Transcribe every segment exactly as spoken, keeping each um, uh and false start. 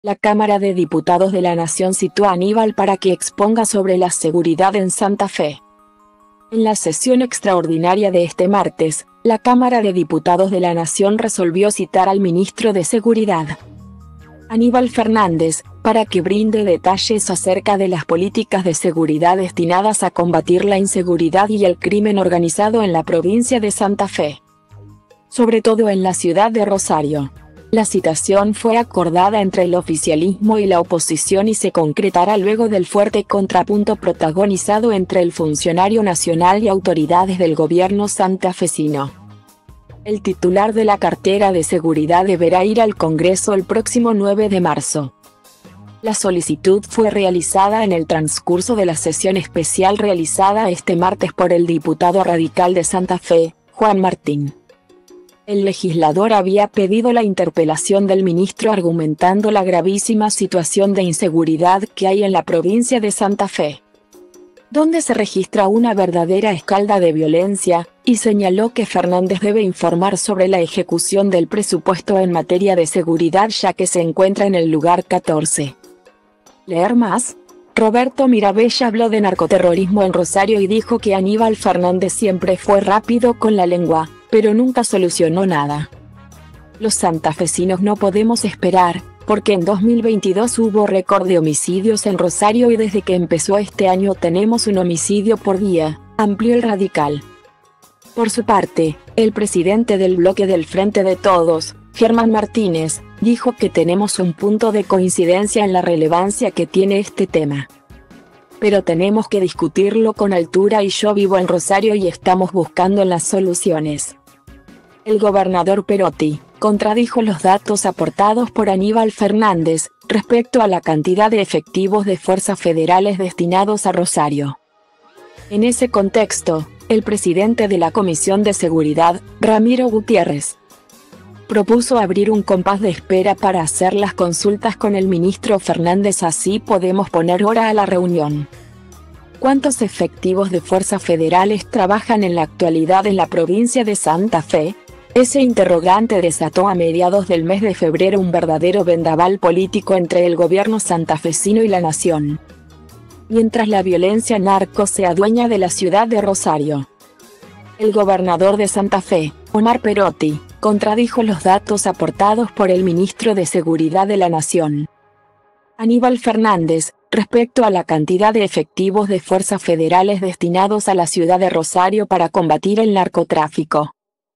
La Cámara de Diputados de la Nación citó a Aníbal para que exponga sobre la seguridad en Santa Fe. En la sesión extraordinaria de este martes, la Cámara de Diputados de la Nación resolvió citar al ministro de Seguridad, Aníbal Fernández, para que brinde detalles acerca de las políticas de seguridad destinadas a combatir la inseguridad y el crimen organizado en la provincia de Santa Fe, sobre todo en la ciudad de Rosario. La citación fue acordada entre el oficialismo y la oposición y se concretará luego del fuerte contrapunto protagonizado entre el funcionario nacional y autoridades del gobierno santafesino. El titular de la cartera de seguridad deberá ir al Congreso el próximo nueve de marzo. La solicitud fue realizada en el transcurso de la sesión especial realizada este martes por el diputado radical de Santa Fe, Juan Martín. El legislador había pedido la interpelación del ministro argumentando la gravísima situación de inseguridad que hay en la provincia de Santa Fe, donde se registra una verdadera escalada de violencia, y señaló que Fernández debe informar sobre la ejecución del presupuesto en materia de seguridad ya que se encuentra en el lugar catorce. ¿Leer más? Roberto Mirabella habló de narcoterrorismo en Rosario y dijo que Aníbal Fernández siempre fue rápido con la lengua, pero nunca solucionó nada. Los santafesinos no podemos esperar, porque en dos mil veintidós hubo récord de homicidios en Rosario y desde que empezó este año tenemos un homicidio por día, amplió el radical. Por su parte, el presidente del bloque del Frente de Todos, Germán Martínez, dijo que tenemos un punto de coincidencia en la relevancia que tiene este tema. Pero tenemos que discutirlo con altura y yo vivo en Rosario y estamos buscando las soluciones. El gobernador Perotti contradijo los datos aportados por Aníbal Fernández respecto a la cantidad de efectivos de fuerzas federales destinados a Rosario. En ese contexto, el presidente de la Comisión de Seguridad, Ramiro Gutiérrez, propuso abrir un compás de espera para hacer las consultas con el ministro Fernández, así podemos poner hora a la reunión. ¿Cuántos efectivos de fuerzas federales trabajan en la actualidad en la provincia de Santa Fe? Ese interrogante desató a mediados del mes de febrero un verdadero vendaval político entre el gobierno santafesino y la nación, mientras la violencia narco se adueña de la ciudad de Rosario. El gobernador de Santa Fe, Omar Perotti, contradijo los datos aportados por el ministro de Seguridad de la Nación, Aníbal Fernández, respecto a la cantidad de efectivos de fuerzas federales destinados a la ciudad de Rosario para combatir el narcotráfico.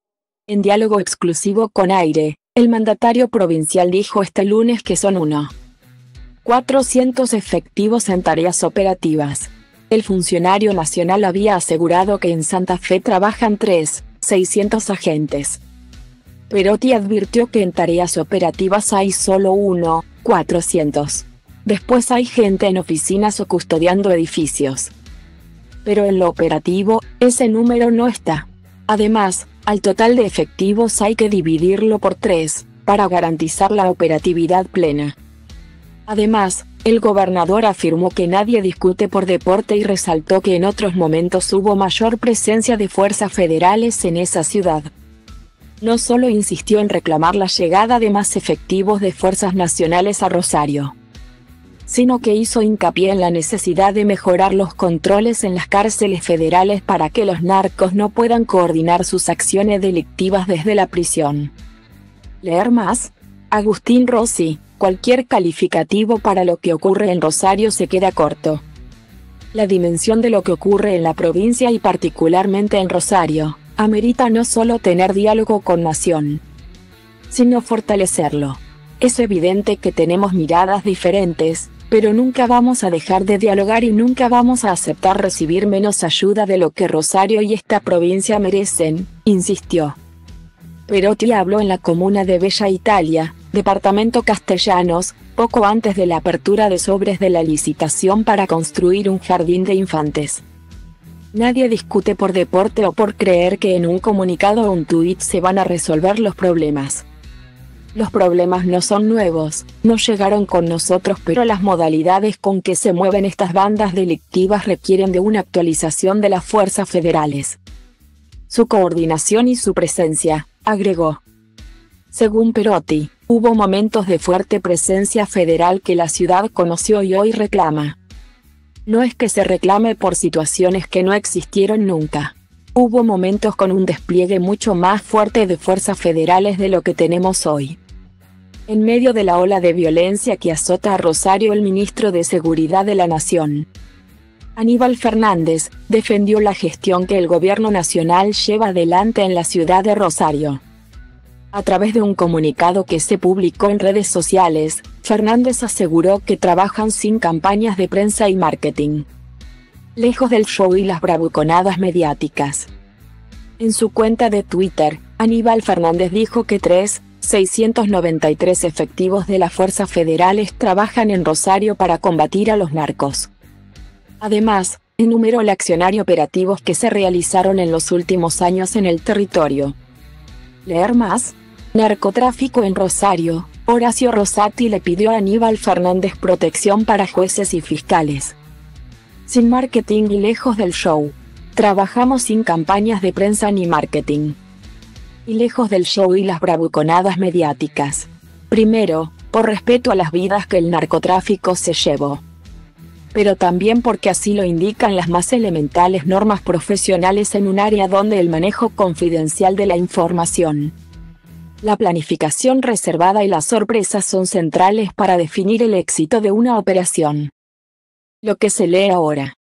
En diálogo exclusivo con Aire, el mandatario provincial dijo este lunes que son uno. cuatrocientos efectivos en tareas operativas. El funcionario nacional había asegurado que en Santa Fe trabajan tres, seiscientos agentes. Perotti advirtió que en tareas operativas hay solo uno, cuatrocientos. Después hay gente en oficinas o custodiando edificios. Pero en lo operativo, ese número no está. Además, al total de efectivos hay que dividirlo por tres, para garantizar la operatividad plena. Además, el gobernador afirmó que nadie discute por deporte y resaltó que en otros momentos hubo mayor presencia de fuerzas federales en esa ciudad. No solo insistió en reclamar la llegada de más efectivos de fuerzas nacionales a Rosario, sino que hizo hincapié en la necesidad de mejorar los controles en las cárceles federales para que los narcos no puedan coordinar sus acciones delictivas desde la prisión. ¿Leer más? Agustín Rossi, cualquier calificativo para lo que ocurre en Rosario se queda corto. La dimensión de lo que ocurre en la provincia y particularmente en Rosario, amerita no solo tener diálogo con Nación, sino fortalecerlo. Es evidente que tenemos miradas diferentes, pero nunca vamos a dejar de dialogar y nunca vamos a aceptar recibir menos ayuda de lo que Rosario y esta provincia merecen, insistió. Perotti habló en la comuna de Bella Italia, departamento Castellanos, poco antes de la apertura de sobres de la licitación para construir un jardín de infantes. Nadie discute por deporte o por creer que en un comunicado o un tuit se van a resolver los problemas. Los problemas no son nuevos, no llegaron con nosotros, pero las modalidades con que se mueven estas bandas delictivas requieren de una actualización de las fuerzas federales, su coordinación y su presencia, agregó. Según Perotti, Hubo momentos de fuerte presencia federal que la ciudad conoció y hoy reclama. No es que se reclame por situaciones que no existieron nunca. Hubo momentos con un despliegue mucho más fuerte de fuerzas federales de lo que tenemos hoy. En medio de la ola de violencia que azota a Rosario, el ministro de Seguridad de la Nación, Aníbal Fernández, defendió la gestión que el gobierno nacional lleva adelante en la ciudad de Rosario. A través de un comunicado que se publicó en redes sociales, Fernández aseguró que trabajan sin campañas de prensa y marketing, lejos del show y las bravuconadas mediáticas. En su cuenta de Twitter, Aníbal Fernández dijo que tres mil seiscientos noventa y tres efectivos de las fuerzas federales trabajan en Rosario para combatir a los narcos. Además, enumeró el accionario operativos que se realizaron en los últimos años en el territorio. ¿Leer más? Narcotráfico en Rosario. Horacio Rosati le pidió a Aníbal Fernández protección para jueces y fiscales. Sin marketing y lejos del show. Trabajamos sin campañas de prensa ni marketing. Y lejos del show y las bravuconadas mediáticas. Primero, por respeto a las vidas que el narcotráfico se llevó. Pero también porque así lo indican las más elementales normas profesionales en un área donde el manejo confidencial de la información, la planificación reservada y las sorpresas son centrales para definir el éxito de una operación. Lo que se lee ahora.